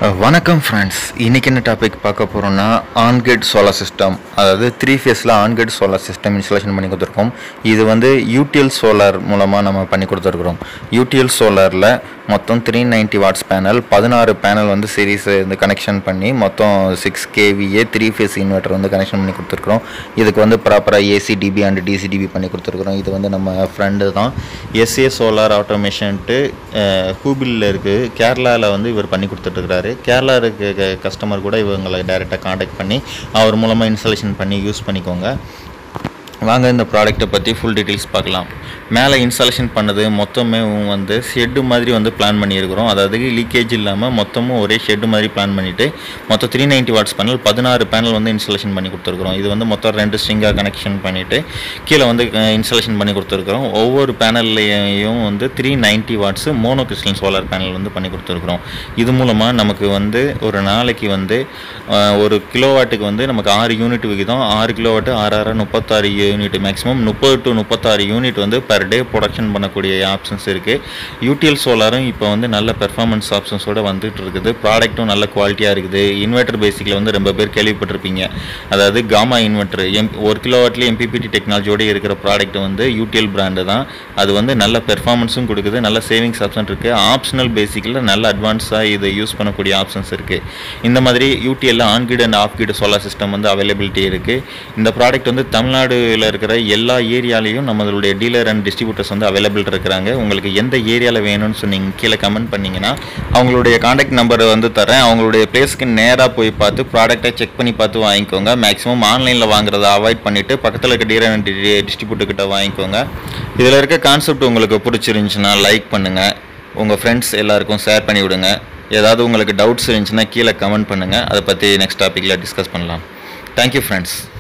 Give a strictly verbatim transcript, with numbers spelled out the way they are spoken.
வணக்கம் ஃப்ரெண்ட்ஸ், இன்றைக்கி என்ன டாபிக் பார்க்க போகிறோன்னா ஆன் கிரிட் சோலார் சிஸ்டம், அதாவது த்ரீ ஃபேஸில் on grid solar system installation பண்ணி கொடுத்துருக்கோம். இது வந்து யூடிஎல் சோலார் மூலமாக நம்ம பண்ணி கொடுத்துருக்குறோம். யூடிஎல் சோலாரில் மொத்தம் த்ரீ நைன்ட்டி வாட்ஸ் பேனல், பதினாறு பேனல் வந்து சீரீஸ் வந்து கனெக்ஷன் பண்ணி மொத்தம் six KVA three phase inverter வந்து கனெக்ஷன் பண்ணி கொடுத்துருக்குறோம். இதுக்கு வந்து ப்ராப்பராக AC DB and DC DB பண்ணி கொடுத்துருக்குறோம். இது வந்து நம்ம ஃப்ரெண்டு தான், எஸ்ஏ சோலார் ஆட்டோமேஷன்ட்டு ஹூபிளில் இருக்குது, கேரளாவில் வந்து இவர் பண்ணி கொடுத்துட்ருக்கிறாரு. கேரளா இருக்க கஸ்டமர் கூட இவங்களை டைரெக்டாக காண்டாக்ட் பண்ணி அவர் மூலமாக இன்ஸ்டாலேஷன் பண்ணி யூஸ் பண்ணிக்கோங்க. வாங்க இந்த ப்ராடக்ட்டை பற்றி ஃபுல் டீட்டெயில்ஸ் பார்க்கலாம். மேலே இன்ஸ்டாலேஷன் பண்ணது மொத்தமே வந்து ஷெட்டு மாதிரி வந்து பிளான் பண்ணியிருக்கிறோம். அதாவது லீக்கேஜ் இல்லாமல் மொத்தமும் ஒரே ஷெட்டு மாதிரி பிளான் பண்ணிவிட்டு மொத்தம் த்ரீ நைன்ட்டி வாட்ஸ் பேனல் பதினாறு பேனல் வந்து இன்ஸ்டாலேஷன் பண்ணி கொடுத்துருக்குறோம். இது வந்து மொத்தம் ரெண்டு ஸ்ட்ரிங்காக கனெக்ஷன் பண்ணிவிட்டு கீழே வந்து இன்ஸ்டாலேஷன் பண்ணி கொடுத்துருக்குறோம். ஒவ்வொரு பேனல்லையும் வந்து three ninety watts mono crystal solar panel வந்து பண்ணி கொடுத்துருக்குறோம். இது மூலமாக நமக்கு வந்து ஒரு நாளைக்கு வந்து ஒரு கிலோவாட்டுக்கு வந்து நமக்கு ஆறு யூனிட் விகிதம், ஆறு கிலோவாட்டு ஆறு ஆறு முப்பத்தாறு யூனிட், மேக்ஸிமம் முப்பது டு முப்பத்தாறு யூனிட் வந்து பர் டே ப்ரொடக்ஷன் பண்ணக்கூடிய ஆப்ஷன்ஸ் இருக்குது. யூடிஎல் சோலாரும் இப்போ வந்து நல்ல பெர்ஃபார்மன்ஸ் ஆப்ஷன்ஸோடு வந்துட்டு இருக்குது. ப்ராடக்ட்டும் நல்ல குவாலிட்டியாக இருக்குது. இன்வெர்டர் பேசிக்கில் வந்து ரொம்ப பேர் கேள்விப்பட்டிருப்பீங்க. அதாவது காமா இன்வெர்டர் எம் ஒரு கிலோவாட்லேயே எம்பிபிடி டெக்னாலஜியோடு இருக்கிற ப்ராடக்ட் வந்து யூடிஎல் பிராண்டு தான். அது வந்து நல்ல பெர்ஃபார்மன்ஸும் கொடுக்குது, நல்ல சேவிங்ஸ் ஆப்ஷன் இருக்குது. ஆப்ஷனல் பேசிக்கில் நல்ல அட்வான்ஸாக இதை யூஸ் பண்ணக்கூடிய ஆப்ஷன்ஸ் இருக்குது. இந்த மாதிரி யூடிஎல்ல on grid and off grid solar system வந்து அவைலபிலிட்டி இருக்குது. இந்த ப்ராடக்ட் வந்து தமிழ்நாடுல இருக்கிற எல்லா ஏரியாலையும் நம்மளுடைய டீலர் அண்ட் டிஸ்ட்ரிபியூட்டர்ஸ் வந்து அவைலபிள் இருக்கிறாங்க. உங்களுக்கு எந்த ஏரியாவில் வேணும்னு சொன்னீங்க கீழே கமெண்ட் பண்ணிங்கன்னா அவங்களுடைய காண்டாக்ட் நம்பர் வந்து தரேன். அவங்களுடைய பிளேஸ்க்கு நேராக போய் பார்த்து ப்ராடக்டை செக் பண்ணி பார்த்து வாங்கிக்கோங்க. மேக்ஸிமம் ஆன்லைனில் வாங்குறதை அவாய்ட் பண்ணிவிட்டு பக்கத்தில் இருக்க டீலர் அண்ட் டிஸ்ட்ரிபியூட்டர் கிட்ட வாங்கிக்கோங்க. இதில் இருக்க கான்செப்ட் உங்களுக்கு பிடிச்சிருந்துச்சுன்னா லைக் பண்ணுங்கள், உங்கள் ஃப்ரெண்ட்ஸ் எல்லாருக்கும் ஷேர் பண்ணி விடுங்க. ஏதாவது உங்களுக்கு டவுட்ஸ் இருந்துச்சுன்னா கீழே கமெண்ட் பண்ணுங்கள். அதை பற்றி நெக்ஸ்ட் டாப்பிக்கில் டிஸ்கஸ் பண்ணலாம். Thank you friends.